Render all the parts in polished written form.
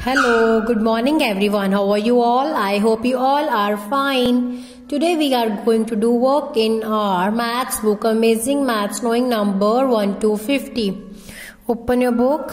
Hello, good morning everyone. How are you all? I hope you all are fine. Today we are going to do work in our maths book, Amazing Maths Knowing Number 1 to 50. Open your book.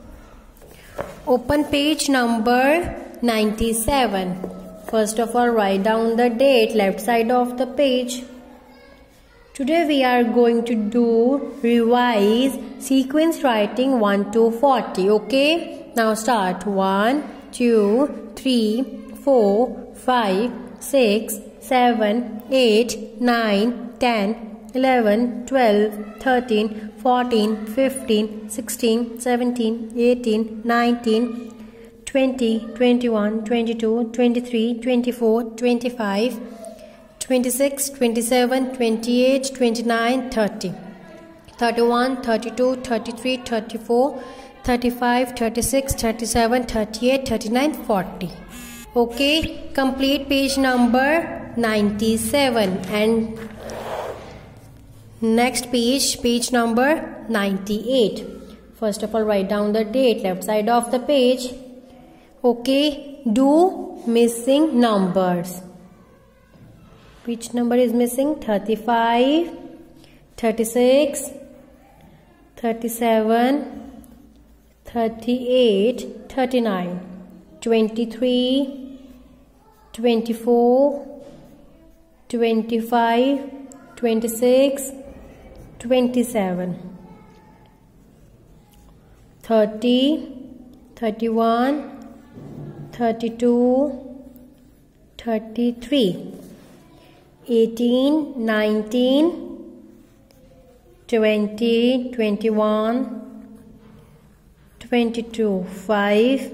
Open page number 97. First of all, write down the date left side of the page. Today we are going to do revise sequence writing 1 to 40. Okay? Now start 1, 2, 3, 4, 5, 6, 7, 8, 9, 10, 11, 12, 13, 14, 15, 16, 17, 18, 19, 20, 21, 22, 23, 24, 25, 26, 27, 28, 29, 30, 31, 32, 33, 34, 35, 36, 37, 38, 39, 40. Okay, complete page number 97 and next page number 98. First of all, write down the date left side of the page. Okay, do missing numbers. Which number is missing? 35, 36, 37, 38, 39, 23, 24, 25, 26, 27, 30, 31, 32, 33, 18, 19, 20, 21, 22, 5,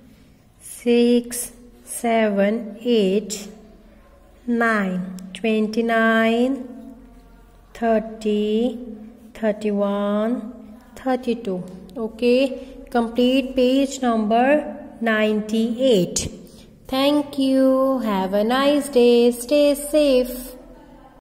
6, 7, 8, 9, 29, 30, 31, 32. Okay, complete page number 98. Thank you. Have a nice day. Stay safe.